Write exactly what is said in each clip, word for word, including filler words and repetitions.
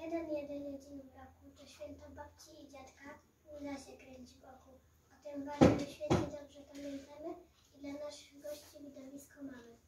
Jeden, jeden, dzień w roku, to święto babci i dziadka, łza się kręci wokół. O tym ważnym świecie dobrze pamiętamy i dla naszych gości widowisko mamy.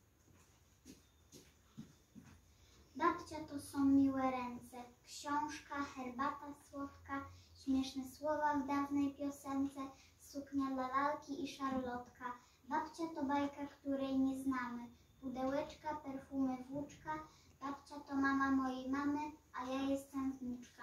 Babcia to są miłe ręce, książka, herbata słodka, śmieszne słowa w dawnej piosence, suknia dla lalki i szarlotka. Babcia to bajka, której nie znamy, pudełeczka, perfumy, włóczka. Babcia to mama mojej mamy, a ja jestem wnuczka.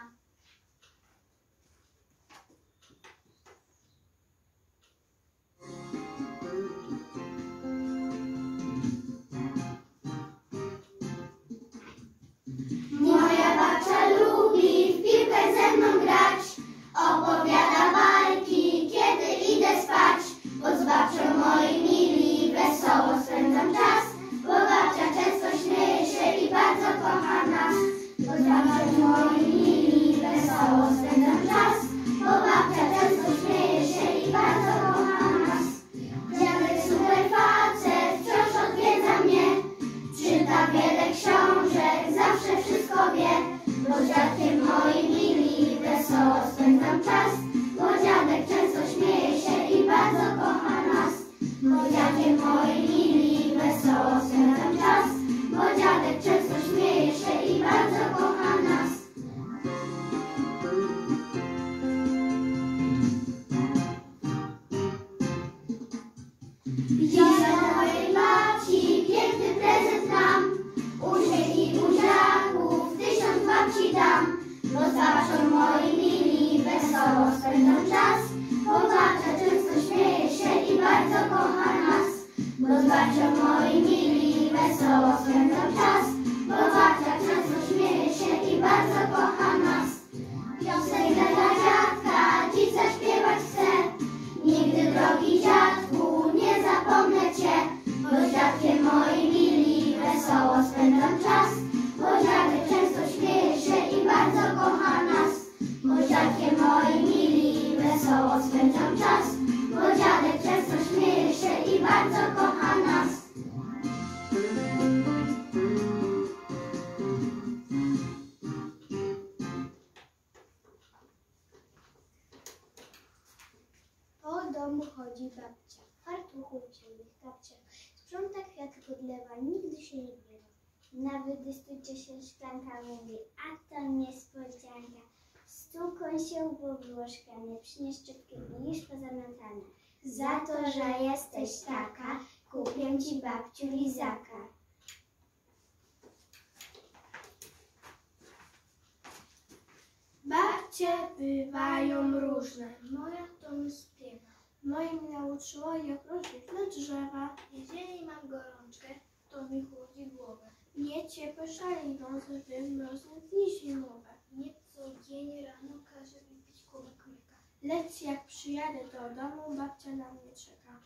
Moja babcia lubi w piłkę ze mną grać, opowiada bajki, kiedy idę spać, bo z babcią moi mili wesoło spędzam czas, bo babcia często śmieje się i bardzo kocha nas. Bo z babcią moi mili wesoło spędzam czas, bo babcia często śmieje się i bardzo kocha nas. Dziadek super facet wciąż odwiedza mnie, czyta wiele książek, zawsze wszystko wie, bo z dziadkiem moi mili wesoło spędzam czas, bo dziadek często śmieje się i bardzo kocha nas. Bo dziadkiem moi mili wesoło spędzam czas, bo dziadek często śmieje się i bardzo kocha nas. Dzisiaj od mojej babci piękny prezent mam, uśmiech i buziaków tysiąc babci dam, bo z babcią moi mili wesoło spędzam czas, bo babcia często śmieje się i bardzo kocha nas. Bo z babcią moi mili wesoło spędzam czas, bo babcia często śmieje się i bardzo kocha nas. Piosenkę dla dziadka dziś zaśpiewać chcę, nigdy drogi dziadku nie zapomnę cię, bo z dziadkiem moi mili wesoło spędzam czas, bo dziadek często śmieje się i bardzo kocha nas. Bo z dziadkiem moi mili wesoło spędzam czas, bo dziadek często śmieje się i bardzo kocha nas. Po domu chodzi babcia, w fartuchu w ciemnych kapciach, sprząta kwiaty podlewa, nigdy się nie gniewa. Nawet gdy stujcie się szklanka mówi, a to niespodzianka. Stuką się, bo było szklane, przynieś szczotkę i już pozamiatane. Za to, że jesteś taka, kupię ci babciu lizaka. Babcie bywają różne, moja to mi śpiewa. Moje mnie nauczyło, jak rosnąć na drzewa. Jeżeli mam gorączkę, to mi chłodzi głowę. Nie ciepłe szali wiąże, by mrozne dni zimowe. Nie codziennie rano każe mi pić kubek mleka. Lecz jak przyjadę do domu, babcia na mnie czeka.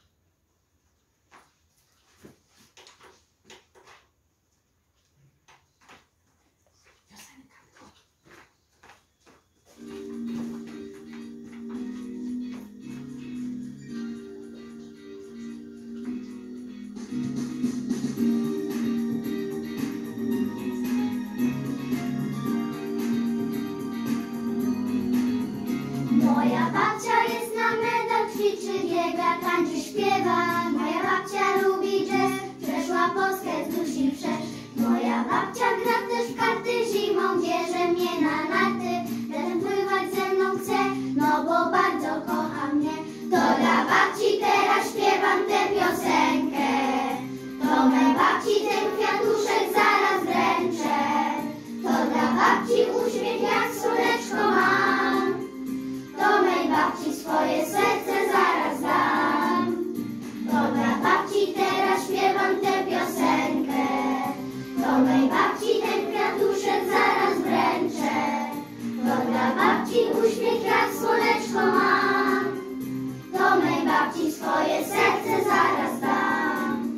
Moja babcia jest na medal, ćwiczy, biega, tańczy, śpiewa. Moja babcia lubi jazz, przeszła Polskę wzdłuż i wszerz. Moja babcia gra też w karty, zimą bierze mnie na narty. Razem pływać ze mną chce, no bo bardzo kocha mnie. To dla babci teraz śpiewam tę piosenkę, to mej babci ten kwiatuszek zaraz wręczę. To dla babci uśmiech jak słoneczko mam, to mej babci swoje serce zaraz dam. To dla babci teraz śpiewam tę piosenkę, to mej babci ten kwiatuszek zaraz wręczę. To dla babci uśmiech jak słoneczko mam, to mej babci swoje serce zaraz dam.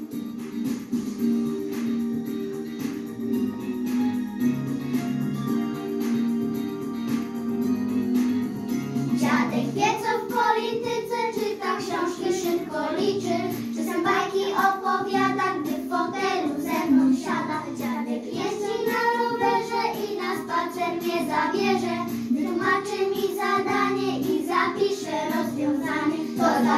Dziadek wie, co w polityce czyta, książki szybko liczy, czasem bajki opowiada, gdy w fotelu ze mną siada. Dziadek jest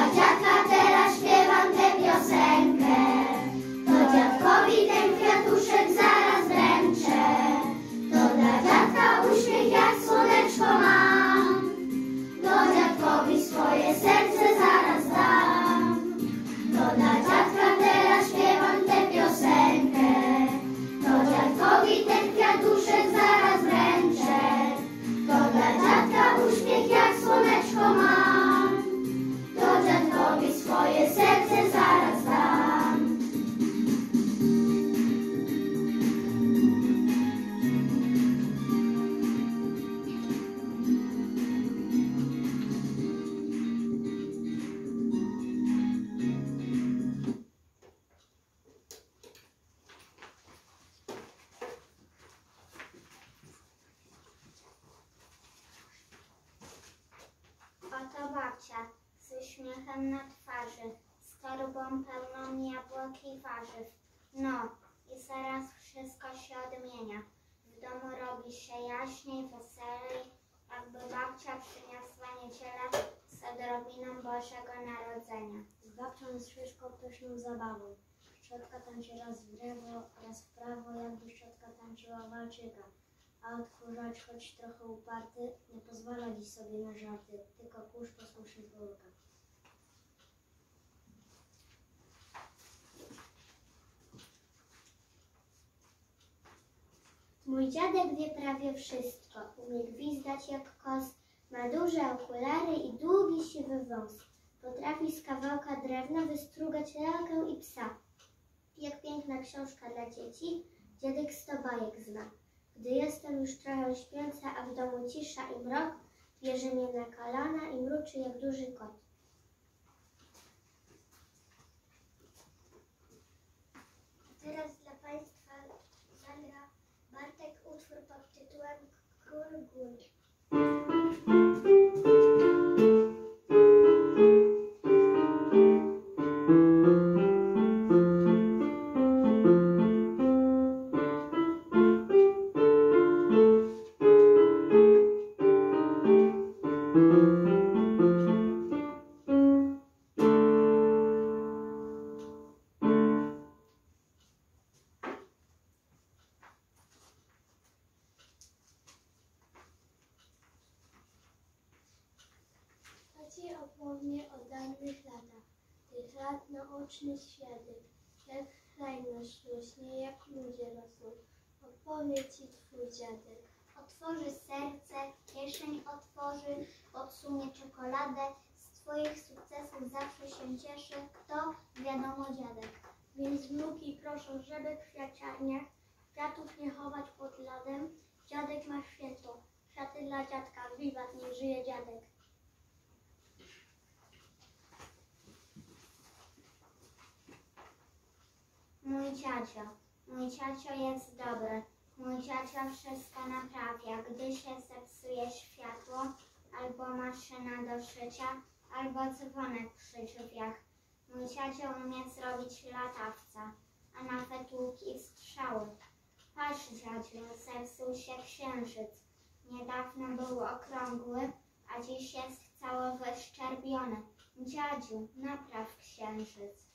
dziadka teraz śpiewam tę piosenkę. To dziadkowi ten kwiatuszek zaraz wręczę. To dla dziadka uśmiech jak słoneczko mam. To dziadkowi swoje serce zaraz dam. To dla dziadka teraz śpiewam tę piosenkę. To dziadkowi ten kwiatuszek zaraz wręczę. To dla dziadka uśmiech jak słoneczko mam. To dziadkowi swoje serce zaraz dam. Oto babcia z uśmiechem na twarzy, z torbą pełną jabłek i warzyw. No i zaraz wszystko się odmienia. W domu robi się jaśniej, weselej, jakby babcia przyniosła niedzielę z odrobiną Bożego Narodzenia. Z babcią i Szyszką pyszną zabawą. Szczotka tańczy raz w lewo, raz w prawo, jakby szczotka tańczyła walczyka. A odkurzacz, choć trochę uparty, nie pozwala dziś sobie na żarty, tylko kurz posłuszny połyka. Mój dziadek wie prawie wszystko, umie gwizdać jak kos, ma duże okulary i długi siwy wąs. Potrafi z kawałka drewna wystrugać lalkę i psa. Jak piękna książka dla dzieci, dziadek sto bajek zna. Gdy jestem już trochę śpiąca, a w domu cisza i mrok, bierze mnie na kolana i mruczy jak duży kot. Teraz dla Państwa zagra Bartek utwór pod tytułem Król Gór. Ci opownie o dawnych latach, tych lat naoczny świadek, jak kraj nasz rośnie, jak ludzie rosną, opowie Ci Twój dziadek. Otworzy serce, kieszeń otworzy, odsunie czekoladę. Z Twoich sukcesów zawsze się cieszy, kto? Wiadomo, dziadek. Więc wnuki proszą, żeby w kwiaciarniach kwiatów nie chować pod lodem. Dziadek ma święto, kwiaty dla dziadka, wiwat, niech żyje dziadek. Mój ciacio, mój ciacio jest dobry. Mój ciacio wszystko naprawia, gdy się zepsuje światło, albo maszyna do szycia, albo dzwonek przy drzwiach. Mój ciacio umie zrobić latawca, a nawet łuki i strzały. Patrz, dziadziu, zepsuł się księżyc. Niedawno był okrągły, a dziś jest cały wyszczerbiony. Dziadziu, napraw księżyc.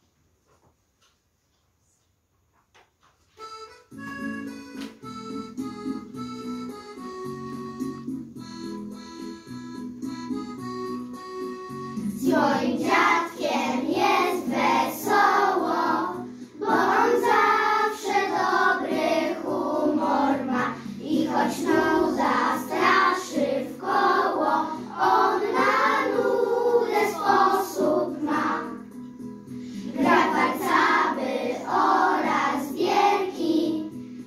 Z moim dziadkiem jest wesoło, bo on zawsze dobry humor ma. I choć nuda straszy w koło, on na nudę sposób ma. Gra warcaby oraz gierki,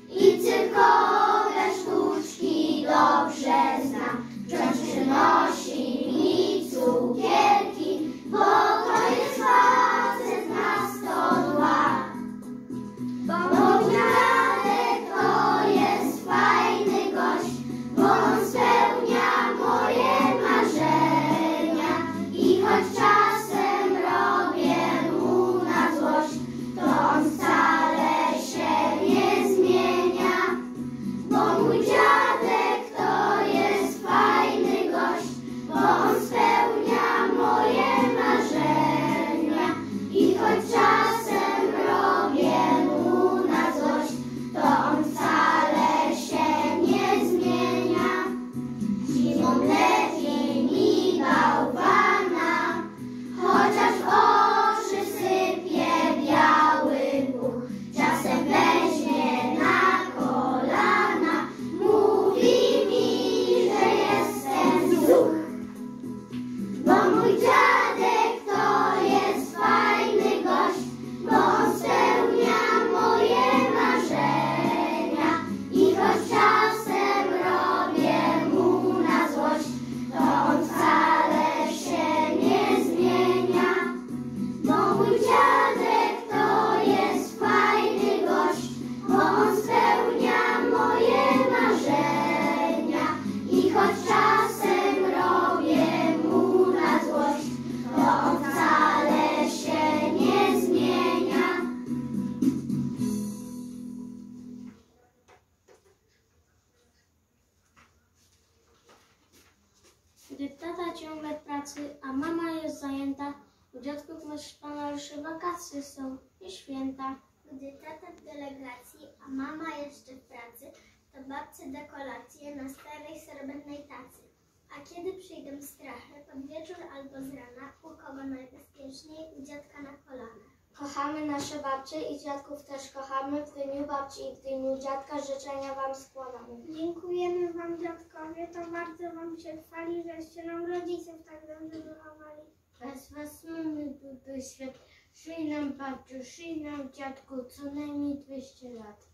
ciągle w pracy, a mama jest zajęta. U dziadków na szpanalszy wakacje są i święta. Gdy tata w delegacji, a mama jeszcze w pracy, to babcie da kolację na starej srebrnej tacy. A kiedy przyjdą strachy, pod wieczór albo z rana, u kogo najbezpieczniej? U dziadka na kolanach. Kochamy nasze babcie i dziadków też kochamy. W dniu babci i w dniu dziadka życzenia wam składamy. Dziękujemy wam, dziadkowie, to bardzo wam się chwali, żeście nam rodziców tak dobrze wychowali. Bez was mamy byłby świat. Szyj nam babciu, szyj nam dziadku, co najmniej dwieście lat.